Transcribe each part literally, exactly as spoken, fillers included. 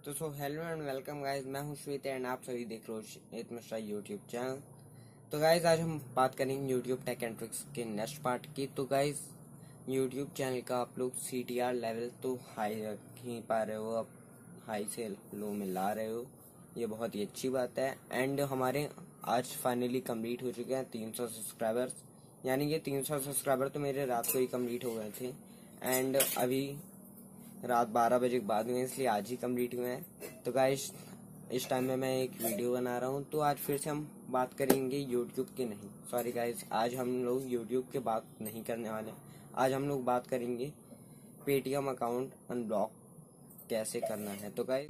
तो so hello and welcome guys, मैं हूं श्वेत एंड आप सभी देख रहे हो श्वेत मिश्रा यूट्यूब चैनल। तो गाइस आज हम बात करेंगे यूट्यूब टेक एंड ट्रिक्स के नेक्स्ट पार्ट की। तो गाइस यूट्यूब चैनल का आप लोग सी टी आर लेवल तो हाई रख ही पा रहे हो, अब हाई से लो में ला रहे हो, ये बहुत ही अच्छी बात है। एंड हमारे आज फाइनली कंप्लीट हो चुके हैं तीन सौ सब्सक्राइबर्स, यानी कि तीन सौ सब्सक्राइबर तो मेरे रात को ही कंप्लीट हो गए थे एंड अभी रात बारह बजे के बाद में, इसलिए आज ही कंप्लीट हुए हैं। तो गाइस इस टाइम में मैं एक वीडियो बना रहा हूँ, तो आज फिर से हम बात करेंगे यूट्यूब की नहीं सॉरी गाइस आज हम लोग यूट्यूब के बात नहीं करने वाले। आज हम लोग बात करेंगे पेटीएम अकाउंट अनब्लॉक कैसे करना है। तो गाइस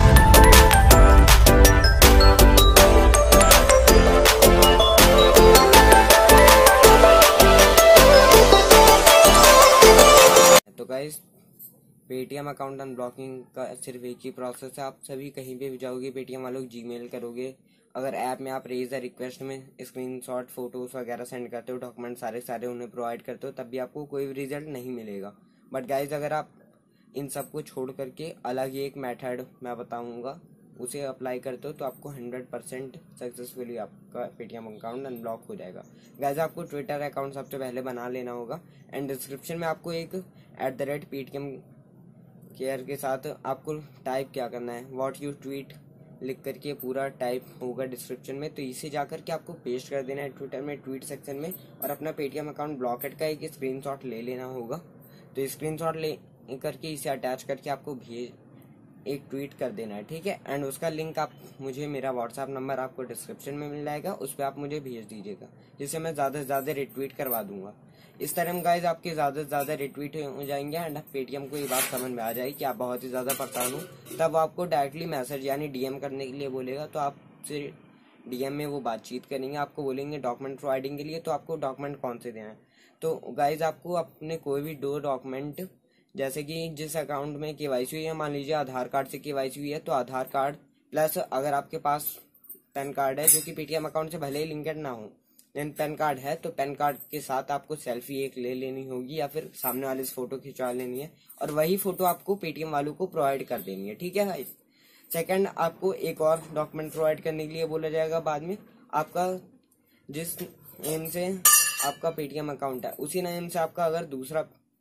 तो गाइस पेटीएम अकाउंट अनब्लॉकिंग का सिर्फ एक ही प्रोसेस है। आप सभी कहीं पे भी जाओगे, पेटीएम वालों को जीमेल करोगे, अगर ऐप में आप रेज द रिक्वेस्ट में स्क्रीनशॉट फोटोज वगैरह सेंड करते हो, डॉक्यूमेंट सारे सारे उन्हें प्रोवाइड करते हो, तब भी आपको कोई भी रिजल्ट नहीं मिलेगा। बट गाइज अगर आप इन सब को छोड़ करके अलग ही एक मेथड मैं बताऊंगा उसे अप्लाई करते हो तो आपको हंड्रेड परसेंट सक्सेसफुली आपका पेटीएम अकाउंट अनब्लॉक हो जाएगा। गाइज आपको ट्विटर अकाउंट सबसे पहले बना लेना होगा एंड डिस्क्रिप्शन में आपको एक at the rate Paytm care के साथ आपको टाइप क्या करना है, व्हाट यू ट्वीट लिख करके पूरा टाइप होगा डिस्क्रिप्शन में। तो इसे जाकर के आपको पेस्ट कर देना है ट्विटर में ट्वीट सेक्शन में, और अपना पेटीएम अकाउंट ब्लॉकेट का एक स्क्रीनशॉट ले लेना होगा। तो स्क्रीनशॉट ले करके इसे अटैच करके आपको भेज एक ट्वीट कर देना है, ठीक है। एंड उसका लिंक आप मुझे, मेरा व्हाट्सएप नंबर आपको डिस्क्रिप्शन में मिल जाएगा, उस पर आप मुझे भेज दीजिएगा, जिससे मैं ज्यादा से ज्यादा रिट्वीट करवा दूंगा। इस तरह गाइज आपके ज्यादा से ज्यादा रिट्वीट हो जाएंगे एंड पेटीएम को ये बात समझ में आ जाएगी कि आप बहुत ही ज्यादा परेशान हो, तब आपको डायरेक्टली मैसेज यानी डीएम करने के लिए बोलेगा। तो आपसे डीएम में वो बातचीत करेंगे, आपको बोलेंगे डॉक्यूमेंट प्रोवाइडिंग के लिए, तो आपको डॉक्यूमेंट कौन से देना है। तो गाइज आपको अपने कोई भी दो डॉक्यूमेंट, जैसे कि जिस अकाउंट में केवाईसी हुई है, मान लीजिए आधार कार्ड से केवाईसी हुई है, तो आधार कार्ड प्लस अगर आपके पास पैन कार्ड है जो कि पेटीएम अकाउंट से भले ही लिंकेड ना हो, लेकिन पैन कार्ड है तो पैन कार्ड के साथ आपको सेल्फी एक ले लेनी होगी या फिर सामने वाले से फोटो खिंचवा लेनी है, और वही फोटो आपको पेटीएम वालों को प्रोवाइड कर देनी है, ठीक है भाई। सेकंड, आपको एक और डॉक्यूमेंट प्रोवाइड करने के लिए बोला जाएगा बाद में, आपका जिस नेम से आपका पेटीएम अकाउंट है उसी नेम से आपका अगर दूसरा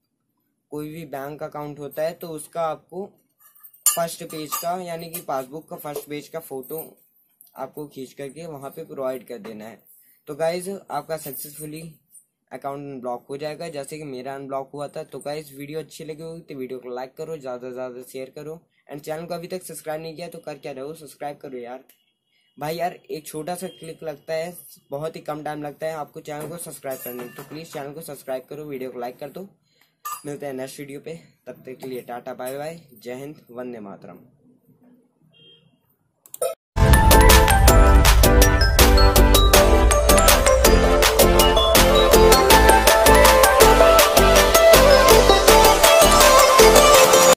कोई भी बैंक अकाउंट होता है तो उसका आपको फर्स्ट पेज का यानी कि पासबुक का फर्स्ट पेज का फोटो आपको खींच करके वहां पे प्रोवाइड कर देना है। तो गाइज आपका सक्सेसफुली अकाउंट अनब्लॉक हो जाएगा, जैसे कि मेरा अनब्लॉक हुआ था। तो गाइज वीडियो अच्छी लगी होगी तो वीडियो को लाइक करो, ज्यादा से ज्यादा शेयर करो, एंड चैनल को अभी तक सब्सक्राइब नहीं किया तो कर क्या रहो, सब्सक्राइब करो यार भाई। यार एक छोटा सा क्लिक लगता है, बहुत ही कम टाइम लगता है आपको चैनल को सब्सक्राइब करने में, तो प्लीज चैनल को सब्सक्राइब करो, वीडियो को लाइक कर दो। मिलते हैं नेक्स्ट वीडियो पे, तब तक के लिए टाटा बाय बाय, जय हिंद, वंदे मातरम।